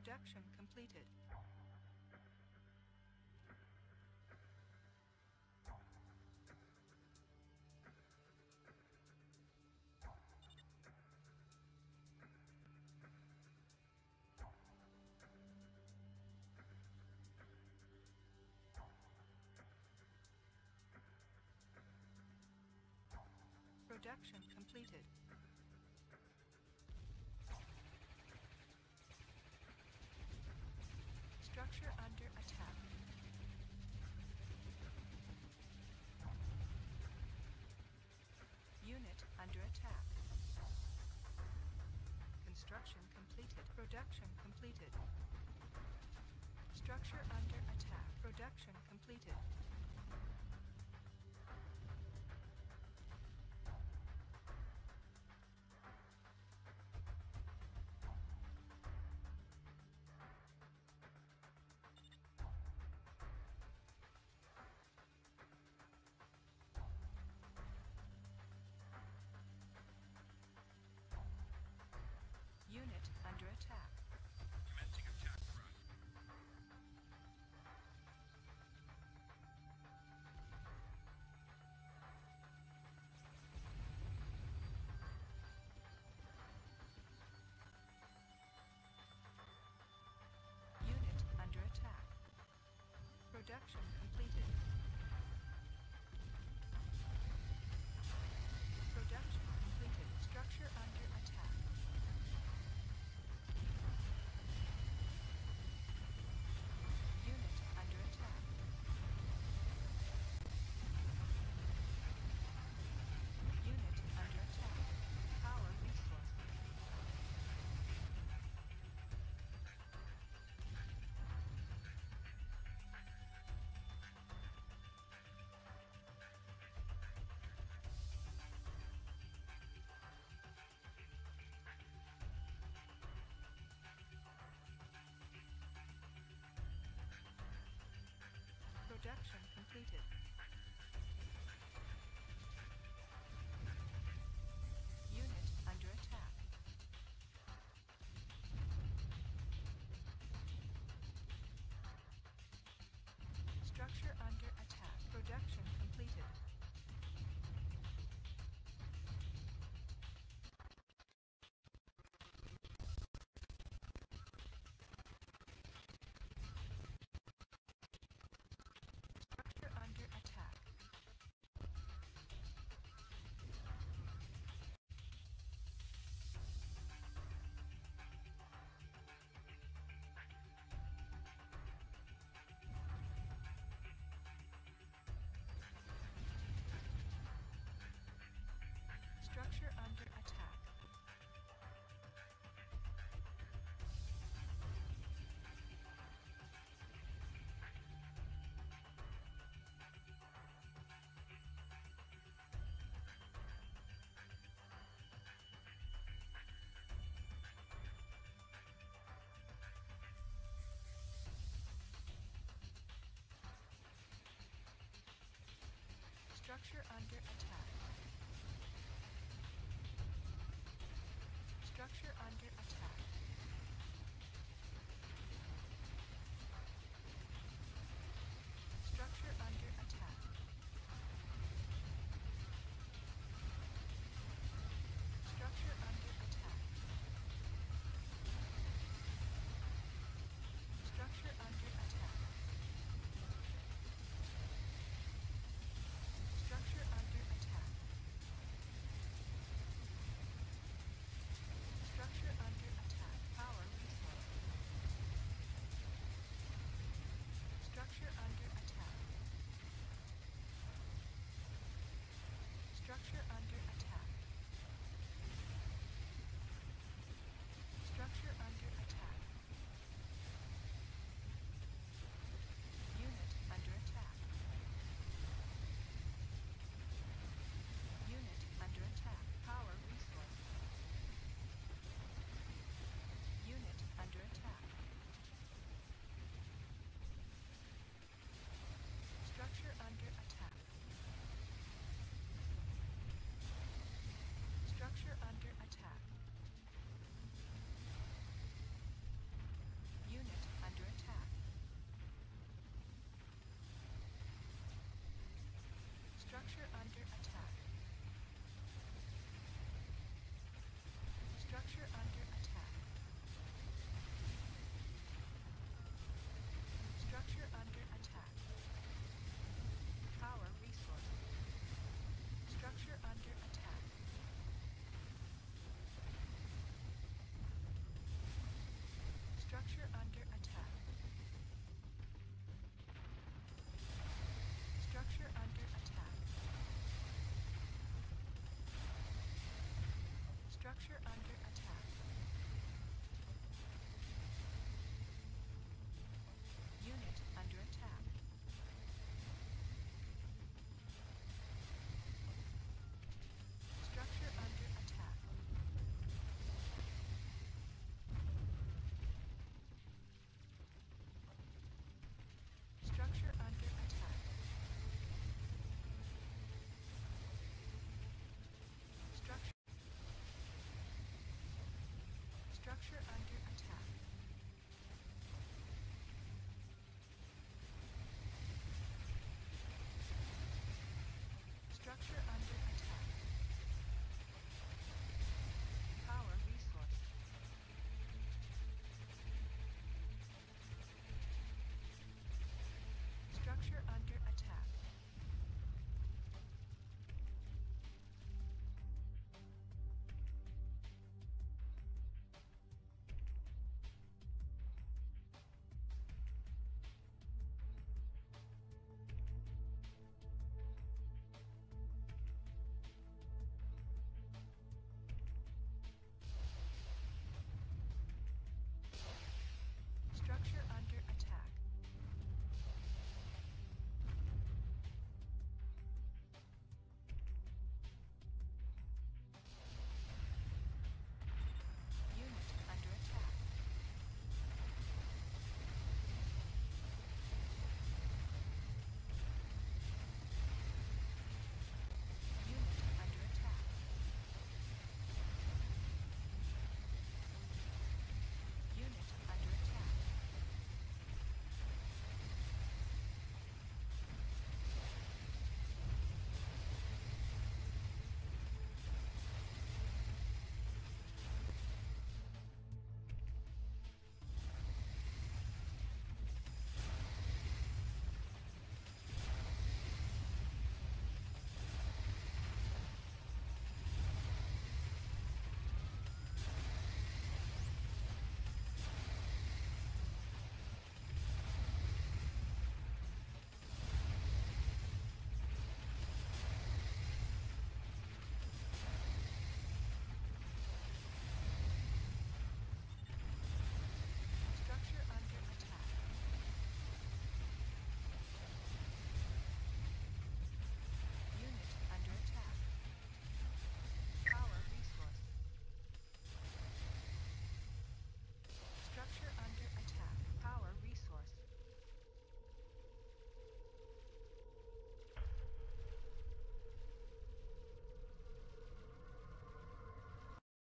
Production completed. Production completed. Structure under attack. Unit under attack. Construction completed. Production completed. Structure under attack. Production completed. Unit under attack. Commencing attack run. Unit under attack. Production completed. Production completed. Structure under attack. Unit under attack. Unit under attack. Power resource. Production completed. Unit under attack. Structure under attack. Production completed. Structure under attack. Structure under attack. Structure under attack. Structure under attack. Structure under attack. Structure under attack. Structure under attack. Structure under attack. Structure under attack. Structure under attack. Structure under attack. Power resource. Structure under attack. Structure under attack. Structure under attack. Structure under attack. Unit under attack. Structure under attack. Structure under attack. Structure. Structure under attack. Structure under attack. Power resource. Structure